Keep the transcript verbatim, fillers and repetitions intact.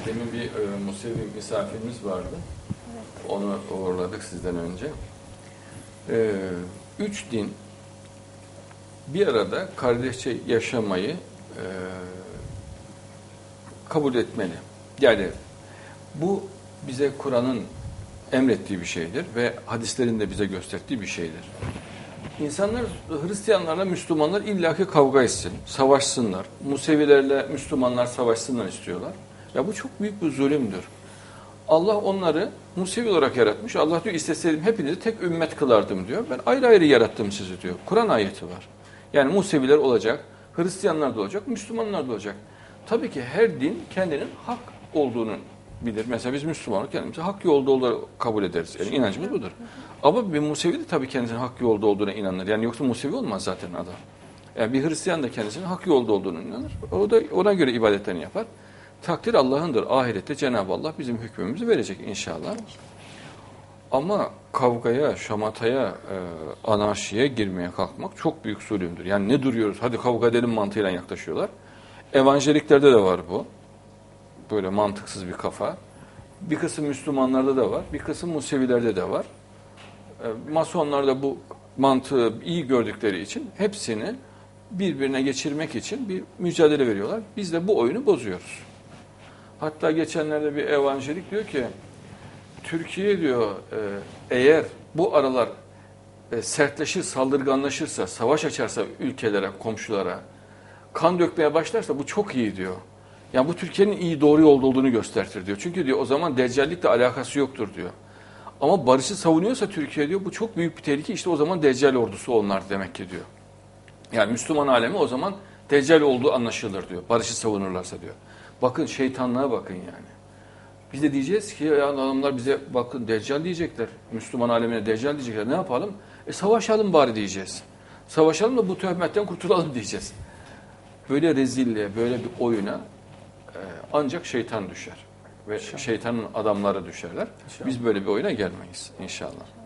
Demin bir e, Musevi misafirimiz vardı. Evet. Onu uğurladık sizden önce. E, üç din bir arada kardeşçe yaşamayı e, kabul etmeli. Yani bu bize Kur'an'ın emrettiği bir şeydir ve hadislerin de bize gösterdiği bir şeydir. İnsanlar, Hristiyanlarla Müslümanlar illaki kavga etsin, savaşsınlar. Musevilerle Müslümanlar savaşsınlar istiyorlar. Ya bu çok büyük bir zulümdür. Allah onları Musevi olarak yaratmış. Allah diyor isteseydim hepinizi tek ümmet kılardım diyor. Ben ayrı ayrı yarattım sizi diyor. Kur'an ayeti var. Yani Museviler olacak, Hristiyanlar da olacak, Müslümanlar da olacak. Tabii ki her din kendinin hak olduğunu bilir. Mesela biz Müslümanlar kendimizi hak yolda olduğunu kabul ederiz. Yani inancımız budur. Ama bir Musevi de tabii kendisinin hak yolda olduğuna inanır. Yani yoksa Musevi olmaz zaten adam. Yani bir Hristiyan da kendisinin hak yolda olduğunu inanır. O da ona göre ibadetlerini yapar. Takdir Allah'ındır. Ahirette Cenab-ı Allah bizim hükmümüzü verecek inşallah. Ama kavgaya, şamataya, e, anarşiye girmeye kalkmak çok büyük zulümdür. Yani ne duruyoruz? Hadi kavga edelim mantığıyla yaklaşıyorlar. Evanjeliklerde de var bu. Böyle mantıksız bir kafa. Bir kısım Müslümanlarda da var. Bir kısım Musevilerde de var. E, Masonlar da bu mantığı iyi gördükleri için hepsini birbirine geçirmek için bir mücadele veriyorlar. Biz de bu oyunu bozuyoruz. Hatta geçenlerde bir evanjelik diyor ki, Türkiye diyor eğer bu aralar sertleşir, saldırganlaşırsa, savaş açarsa ülkelere, komşulara, kan dökmeye başlarsa bu çok iyi diyor. Yani bu Türkiye'nin iyi doğru yolda olduğunu gösterir diyor. Çünkü diyor o zaman deccallikle alakası yoktur diyor. Ama barışı savunuyorsa Türkiye diyor bu çok büyük bir tehlike. İşte o zaman deccal ordusu onlar demek ki diyor. Yani Müslüman alemi o zaman deccal olduğu anlaşılır diyor. Barışı savunurlarsa diyor. Bakın şeytanlığa bakın yani. Biz de diyeceğiz ki ya adamlar bize bakın deccal diyecekler. Müslüman alemine deccal diyecekler. Ne yapalım? E savaşalım bari diyeceğiz. Savaşalım da bu töhmetten kurtulalım diyeceğiz. Böyle rezilliğe, böyle bir oyuna e, ancak şeytan düşer. Ve İnşallah. Şeytanın adamları düşerler. İnşallah. Biz böyle bir oyuna gelmeyiz inşallah.